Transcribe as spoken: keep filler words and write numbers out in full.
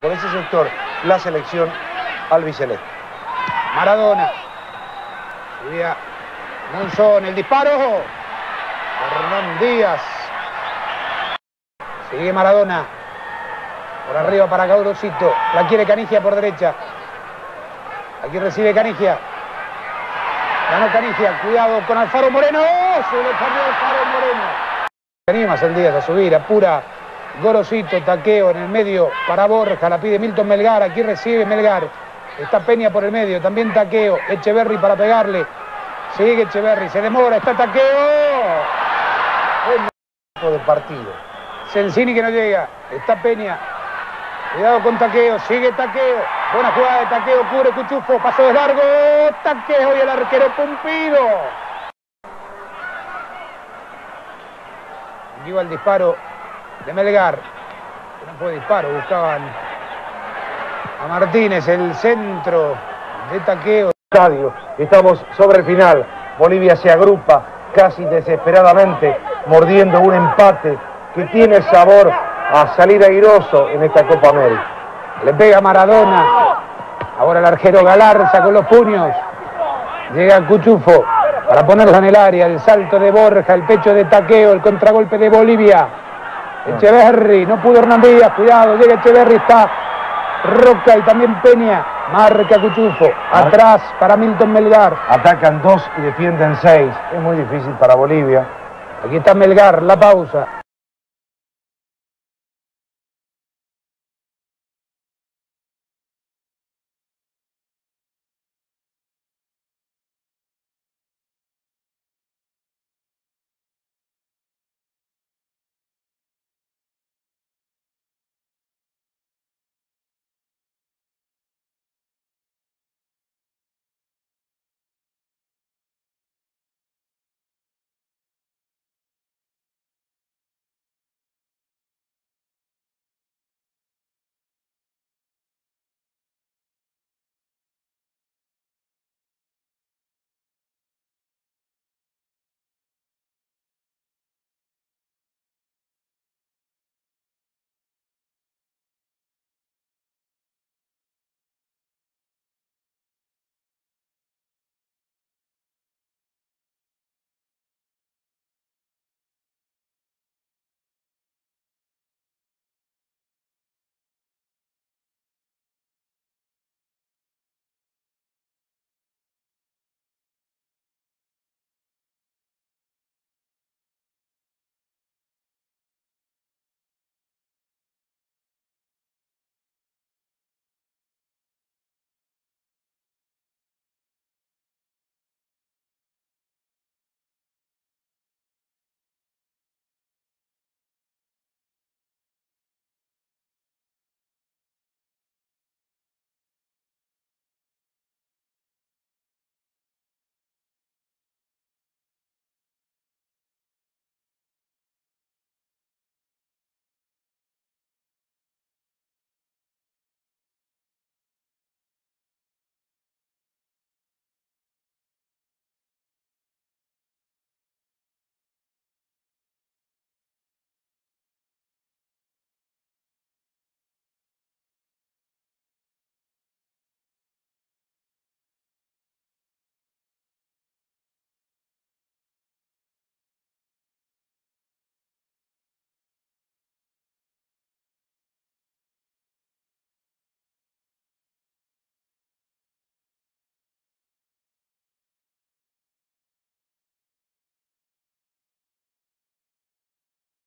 por ese sector la selección albiceleste. Maradona. Subía Monzón, el disparo. Hernán Díaz. Sigue Maradona. Por arriba para Gorosito. La quiere Canigia por derecha. Aquí recibe Canigia. Ganó Canigia. Cuidado con Alfaro Moreno. Se le cambió Alfaro Moreno. Tenía más el Díaz a subir. Apura Gorosito. Taqueo en el medio para Borja. La pide Milton Melgar. Aquí recibe Melgar. Está Peña por el medio. También Taqueo. Echeverri para pegarle. Sigue Echeverri. Se demora. Está Taqueo. Buen tipo de partido. Sensini que no llega. Está Peña. Cuidado con Taqueo. Sigue Taqueo. Buena jugada de Taqueo. Cubre Cuchufo. Paso de largo. Taqueo y el arquero Pumpido. Aquí va el disparo de Melgar. No fue disparo. Buscaban a Martínez. El centro de Taqueo. Estadio. Estamos sobre el final. Bolivia se agrupa casi desesperadamente, mordiendo un empate que tiene sabor a salir airoso en esta Copa América. Le pega Maradona. Ahora el arquero Galarza con los puños. Llega Cuchufo para ponerla en el área. El salto de Borja, el pecho de Taqueo, el contragolpe de Bolivia. Echeverri, no pudo Hernán Díaz. Cuidado, llega Echeverri, está Roca y también Peña. Marca Cuchufo. Atrás para Milton Melgar. Atacan dos y defienden seis. Es muy difícil para Bolivia. Aquí está Melgar, la pausa.